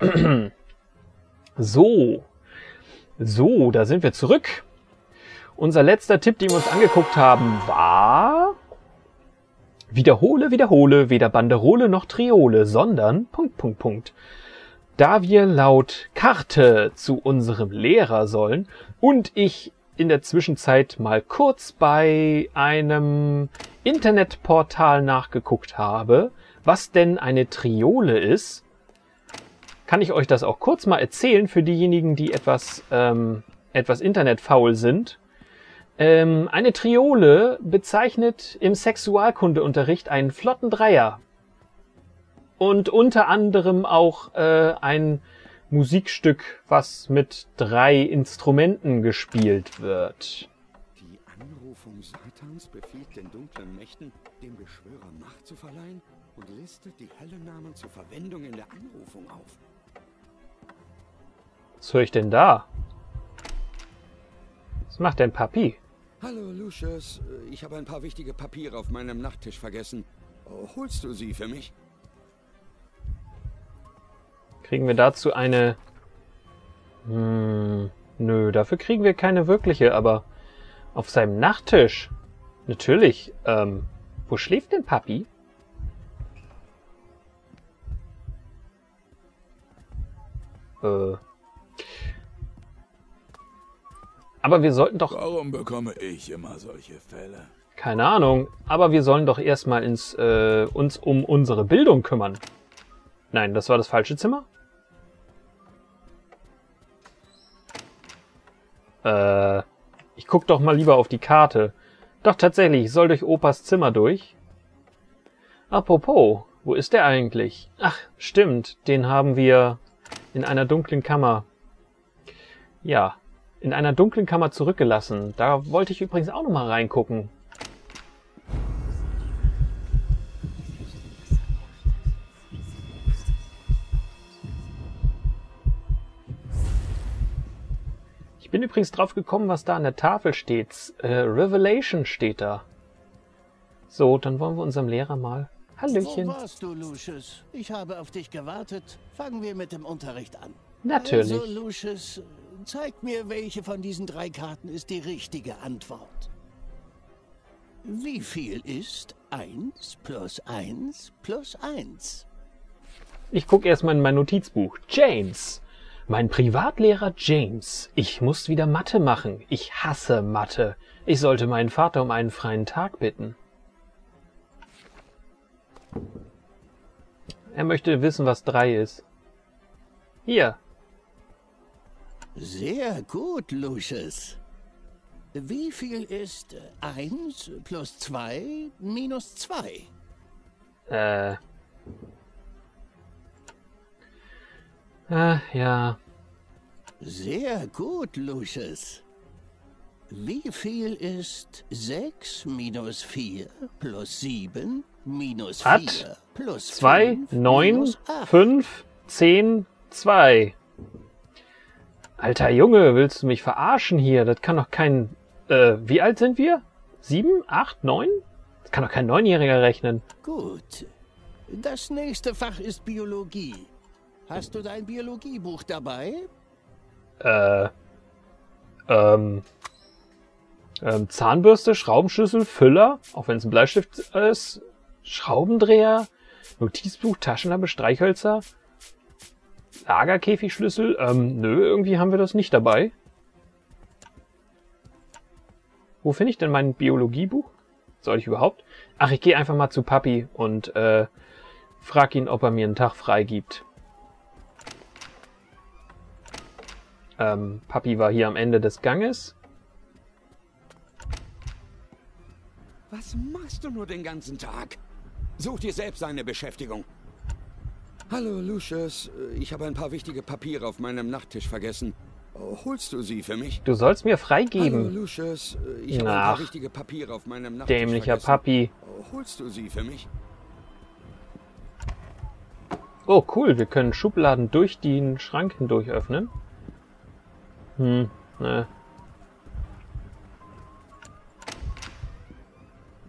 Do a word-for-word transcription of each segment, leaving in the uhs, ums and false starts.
So. So, da sind wir zurück. Unser letzter Tipp, den wir uns angeguckt haben, war... Wiederhole, wiederhole, weder Banderole noch Triole, sondern... Punkt, Punkt, Punkt. Da wir laut Karte zu unserem Lehrer sollen und ich in der Zwischenzeit mal kurz bei einem Internetportal nachgeguckt habe, was denn eine Triole ist, kann ich euch das auch kurz mal erzählen für diejenigen, die etwas, ähm, etwas internetfaul sind. Ähm, eine Triole bezeichnet im Sexualkundeunterricht einen flotten Dreier. Und unter anderem auch äh, ein Musikstück, was mit drei Instrumenten gespielt wird. Die Anrufung Satans befiehlt den dunklen Mächten, dem Beschwörer Macht zu verleihen und listet die Höllennamen zur Verwendung in der Anrufung auf. Was höre ich denn da? Was macht denn Papi? Hallo Lucius, ich habe ein paar wichtige Papiere auf meinem Nachttisch vergessen. Holst du sie für mich? Kriegen wir dazu eine... Hm, nö, dafür kriegen wir keine wirkliche, aber auf seinem Nachttisch. Natürlich. Ähm, wo schläft denn Papi? Äh... Aber wir sollten doch... Warum bekomme ich immer solche Fälle? Keine Ahnung, aber wir sollen doch erstmal ins, äh, uns um unsere Bildung kümmern. Nein, das war das falsche Zimmer? Äh, ich guck doch mal lieber auf die Karte. Doch tatsächlich, ich soll durch Opas Zimmer durch. Apropos, wo ist der eigentlich? Ach, stimmt, den haben wir in einer dunklen Kammer. Ja. In einer dunklen Kammer zurückgelassen. Da wollte ich übrigens auch noch mal reingucken. Ich bin übrigens drauf gekommen, was da an der Tafel steht. Äh, Revelation steht da. So, dann wollen wir unserem Lehrer mal... Hallöchen. Wo warst du, Lucius? Ich habe auf dich gewartet. Fangen wir mit dem Unterricht an. Natürlich. Also, Lucius, zeig mir, welche von diesen drei Karten ist die richtige Antwort. Wie viel ist eins plus eins plus eins? Ich gucke erstmal in mein Notizbuch. James. Mein Privatlehrer James. Ich muss wieder Mathe machen. Ich hasse Mathe. Ich sollte meinen Vater um einen freien Tag bitten. Er möchte wissen, was drei ist. Hier. Sehr gut, Lucius. Wie viel ist eins plus zwei minus zwei? Äh. Ah, ja. Sehr gut, Lucius. Wie viel ist sechs minus vier plus sieben minus Hat vier plus zwei, neun, fünf, zehn, zwei. Alter Junge, willst du mich verarschen hier? Das kann doch kein... Äh, wie alt sind wir? Sieben, acht, neun? Das kann doch kein Neunjähriger rechnen. Gut. Das nächste Fach ist Biologie. Hast du dein Biologiebuch dabei? Äh... Ähm... ähm Zahnbürste, Schraubenschlüssel, Füller, auch wenn es ein Bleistift ist, Schraubendreher, Notizbuch, Taschenlampe, Streichhölzer, Lagerkäfigschlüssel, ähm, nö, irgendwie haben wir das nicht dabei. Wo finde ich denn mein Biologiebuch? Soll ich überhaupt? Ach, ich gehe einfach mal zu Papi und äh, frag ihn, ob er mir einen Tag frei gibt. Ähm, Papi war hier am Ende des Ganges. Was machst du nur den ganzen Tag? Such dir selbst eine Beschäftigung. Hallo, Lucius. Ich habe ein paar wichtige Papiere auf meinem Nachttisch vergessen. Holst du sie für mich? Du sollst mir freigeben. Hallo, Lucius. Ich habe ein paar wichtige Papiere auf meinem Nachttisch dämlicher vergessen. Papi. Holst du sie für mich? Oh, cool. Wir können Schubladen durch den Schrank hindurch öffnen. Hm, ne.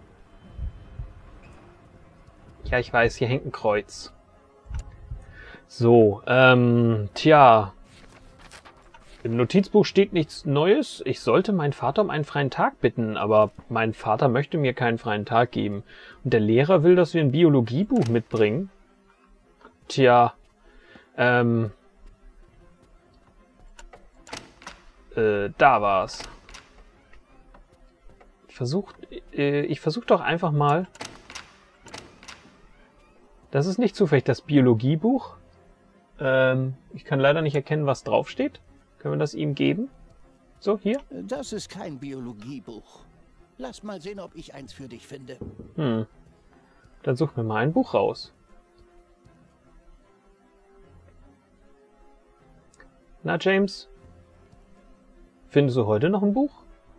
Ja, ich weiß, hier hängt ein Kreuz. So, ähm, tja. Im Notizbuch steht nichts Neues. Ich sollte meinen Vater um einen freien Tag bitten, aber mein Vater möchte mir keinen freien Tag geben. Und der Lehrer will, dass wir ein Biologiebuch mitbringen. Tja, ähm, äh, da war's. Ich versuch, äh, ich versuch doch einfach mal. Das ist nicht zufällig das Biologiebuch. Ähm, ich kann leider nicht erkennen, was draufsteht. Können wir das ihm geben? So, hier? Das ist kein Biologiebuch. Lass mal sehen, ob ich eins für dich finde. Hm. Dann such mir mal ein Buch raus. Na, James? Findest du heute noch ein Buch?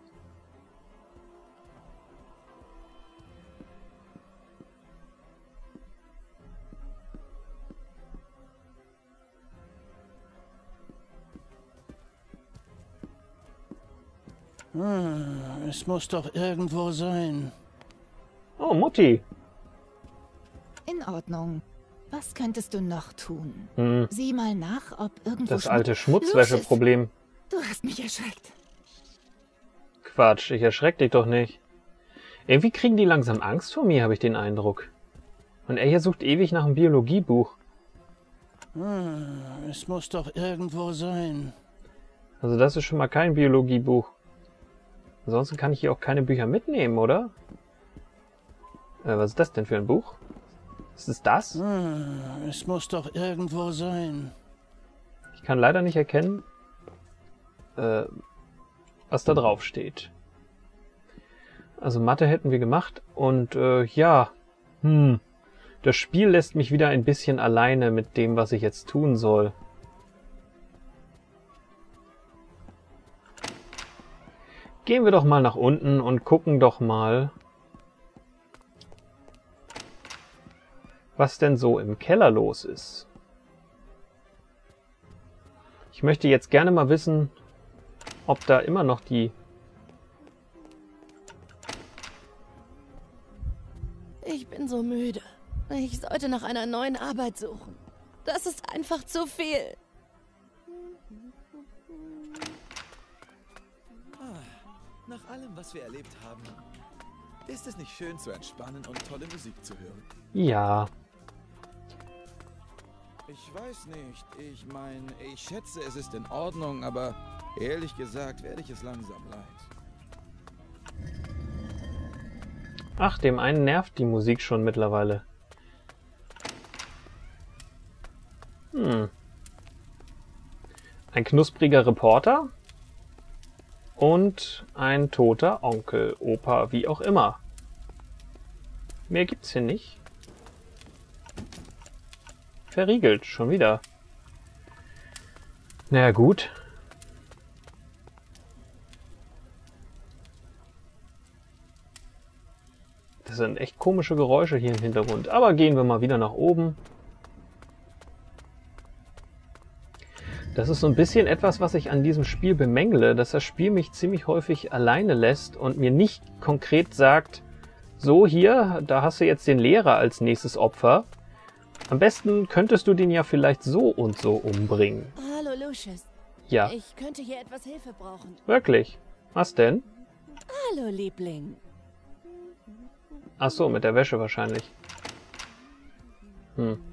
Hm, es muss doch irgendwo sein. Oh, Mutti. In Ordnung. Was könntest du noch tun? Hm. Sieh mal nach, ob irgendwo... Das alte Schmutz- Schmutzwäscheproblem. Du hast mich erschreckt. Quatsch, ich erschreck dich doch nicht. Irgendwie kriegen die langsam Angst vor mir, habe ich den Eindruck. Und er hier sucht ewig nach einem Biologiebuch. Hm, es muss doch irgendwo sein. Also das ist schon mal kein Biologiebuch. Ansonsten kann ich hier auch keine Bücher mitnehmen, oder? Äh, was ist das denn für ein Buch? Ist es das? Hm, es muss doch irgendwo sein. Ich kann leider nicht erkennen, äh, was da drauf steht. Also Mathe hätten wir gemacht und äh, ja, hm, das Spiel lässt mich wieder ein bisschen alleine mit dem, was ich jetzt tun soll. Gehen wir doch mal nach unten und gucken doch mal, was denn so im Keller los ist. Ich möchte jetzt gerne mal wissen, ob da immer noch die... Ich bin so müde. Ich sollte nach einer neuen Arbeit suchen. Das ist einfach zu viel. Nach allem, was wir erlebt haben, ist es nicht schön zu entspannen und tolle Musik zu hören? Ja. Ich weiß nicht. Ich meine, ich schätze, es ist in Ordnung, aber ehrlich gesagt werde ich es langsam leid. Ach, dem einen nervt die Musik schon mittlerweile. Hm. Ein knuspriger Reporter und ein toter Onkel, Opa, wie auch immer. Mehr gibt's hier nicht. Verriegelt, schon wieder. Na ja, gut. Das sind echt komische Geräusche hier im Hintergrund. Aber gehen wir mal wieder nach oben. Das ist so ein bisschen etwas, was ich an diesem Spiel bemängle, dass das Spiel mich ziemlich häufig alleine lässt und mir nicht konkret sagt, so hier, da hast du jetzt den Lehrer als nächstes Opfer. Am besten könntest du den ja vielleicht so und so umbringen. Hallo, Lucius. Ja, Ich könnte hier etwas Hilfe brauchen. wirklich. Was denn? Hallo, Liebling. Ach so, mit der Wäsche wahrscheinlich. Hm.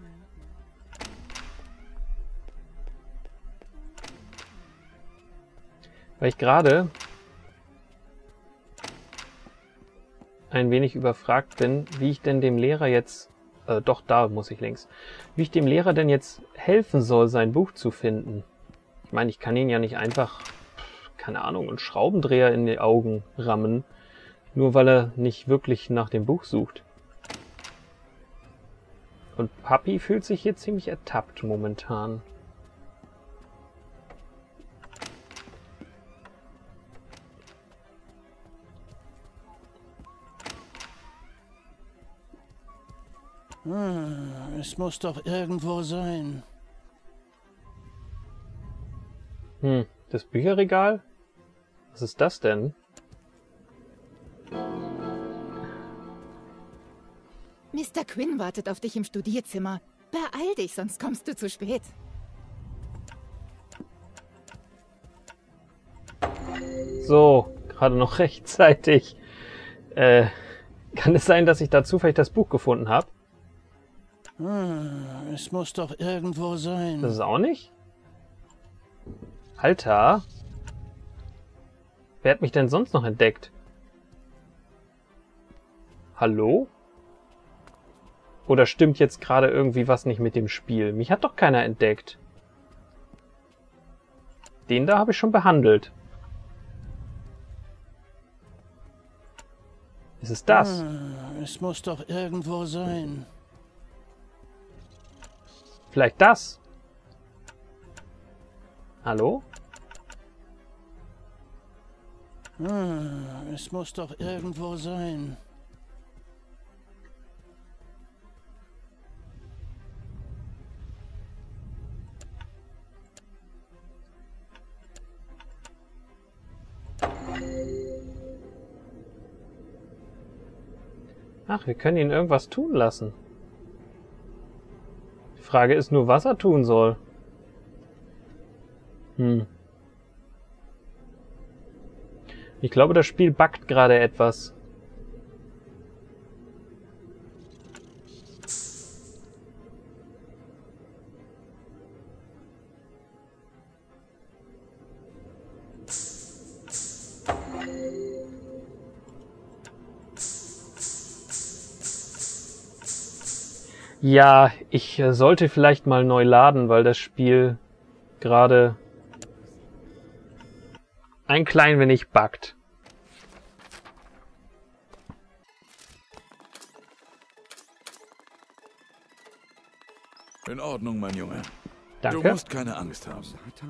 Weil ich gerade ein wenig überfragt bin, wie ich denn dem Lehrer jetzt, äh, doch da muss ich links, wie ich dem Lehrer denn jetzt helfen soll, sein Buch zu finden. Ich meine, ich kann ihn ja nicht einfach, keine Ahnung, einen Schraubendreher in die Augen rammen, nur weil er nicht wirklich nach dem Buch sucht. Und Papi fühlt sich hier ziemlich ertappt momentan. Hm, es muss doch irgendwo sein. Hm, das Bücherregal? Was ist das denn? Mister Quinn wartet auf dich im Studierzimmer. Beeil dich, sonst kommst du zu spät. So, gerade noch rechtzeitig. Äh, kann es sein, dass ich da zufällig das Buch gefunden habe? Ah, es muss doch irgendwo sein. Das ist auch nicht? Alter. Wer hat mich denn sonst noch entdeckt? Hallo? Oder stimmt jetzt gerade irgendwie was nicht mit dem Spiel? Mich hat doch keiner entdeckt. Den da habe ich schon behandelt. Ist es das? Ah, es muss doch irgendwo sein. Vielleicht das? Hallo? Ah, es muss doch irgendwo sein. Ach, wir können ihn irgendwas tun lassen. Die Frage ist nur, was er tun soll. Hm. Ich glaube, das Spiel buggt gerade etwas. Ja, ich äh, sollte vielleicht mal neu laden, weil das Spiel gerade ein klein wenig buggt. In Ordnung, mein Junge. Danke. Du musst keine Angst haben.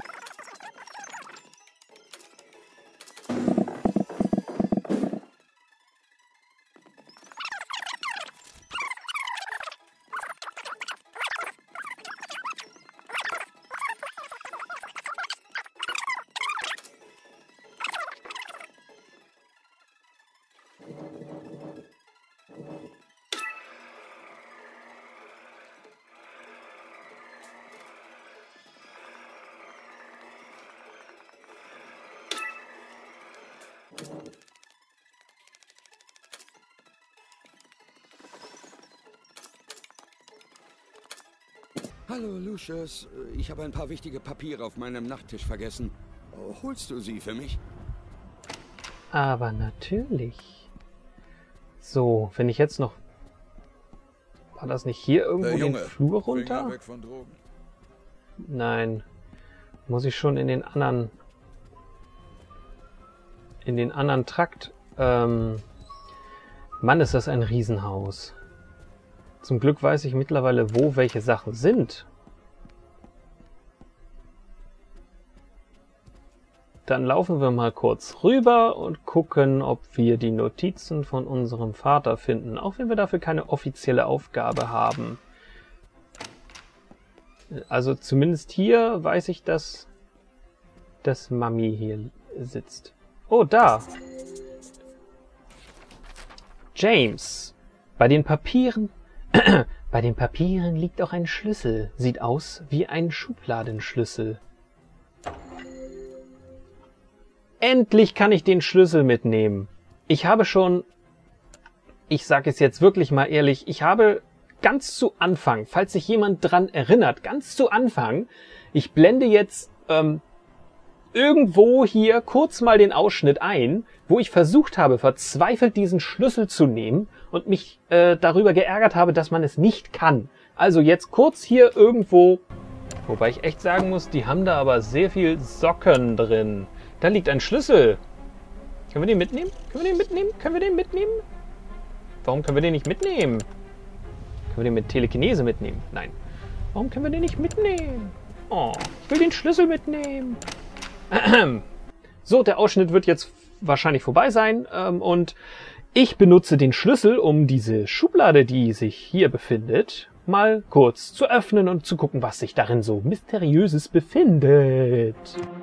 Hallo, Lucius. Ich habe ein paar wichtige Papiere auf meinem Nachttisch vergessen. Holst du sie für mich? Aber natürlich. So, wenn ich jetzt noch... War das nicht hier irgendwo Äh, Junge, den Flur runter? Finger weg von Drogen. Nein. Muss ich schon in den anderen... In den anderen Trakt... Ähm... Mann, ist das ein Riesenhaus. Zum Glück weiß ich mittlerweile, wo welche Sachen sind. Dann laufen wir mal kurz rüber und gucken, ob wir die Notizen von unserem Vater finden. Auch wenn wir dafür keine offizielle Aufgabe haben. Also zumindest hier weiß ich, dass, dass Mami hier sitzt. Oh, da! James! Bei den Papieren... Bei den Papieren liegt auch ein Schlüssel. Sieht aus wie ein Schubladenschlüssel. Endlich kann ich den Schlüssel mitnehmen. Ich habe schon... Ich sage es jetzt wirklich mal ehrlich, ich habe ganz zu Anfang, falls sich jemand dran erinnert, ganz zu Anfang, ich blende jetzt ähm, irgendwo hier kurz mal den Ausschnitt ein, wo ich versucht habe, verzweifelt diesen Schlüssel zu nehmen und mich äh, darüber geärgert habe, dass man es nicht kann. Also jetzt kurz hier irgendwo, wobei ich echt sagen muss, die haben da aber sehr viel Socken drin. Da liegt ein Schlüssel. Können wir den mitnehmen? Können wir den mitnehmen? Können wir den mitnehmen? Warum können wir den nicht mitnehmen? Können wir den mit Telekinese mitnehmen? Nein. Warum können wir den nicht mitnehmen? Oh, ich will den Schlüssel mitnehmen. So, der Ausschnitt wird jetzt wahrscheinlich vorbei sein ähm, und ich benutze den Schlüssel, um diese Schublade, die sich hier befindet, mal kurz zu öffnen und zu gucken, was sich darin so Mysteriöses befindet.